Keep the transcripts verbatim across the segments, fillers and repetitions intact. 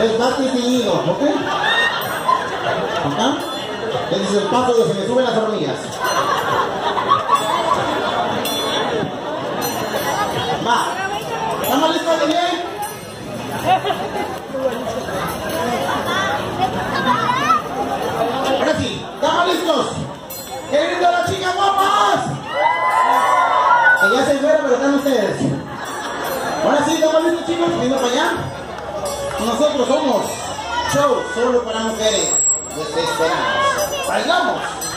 Es más distinguido, ¿ok? ¿Acá? Ese es el paso donde se me suben las hormigas. Va. ¿Estamos listos de bien? Ahora sí, ¿estamos listos? ¡Qué lindo las chicas guapas! Que ya se fueron, pero están ustedes. Ahora sí, ¿estamos listos, chicos? Venga para allá. Nosotros somos show solo para mujeres desesperadas. ¡Bailamos!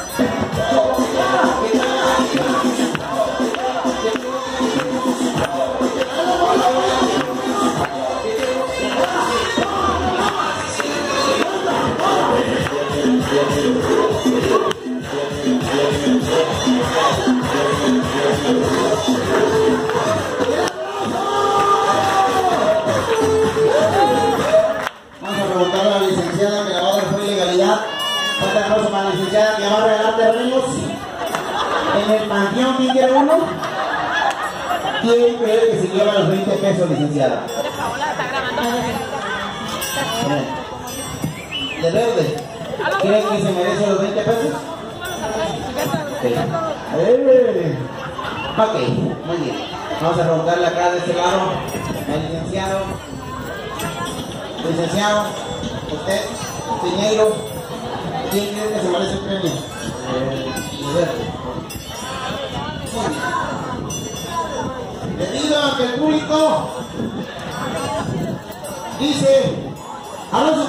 Vamos a preguntarle a la licenciada que la va a dar fue ilegalidad. Fuerte aplauso para la licenciada que va a regalar terrenos en el panteón. ¿Quién quiere uno? ¿Quién cree que se lleva los veinte pesos, licenciada? ¿De verde? ¿Cree que se merece los veinte pesos? Sí. Eh. Ok, muy bien. Vamos a preguntarle acá de este lado al licenciado. Licenciado, usted, Piñeiro, ¿quién cree que se merece el premio? Eh, Debido a que el público dice, a los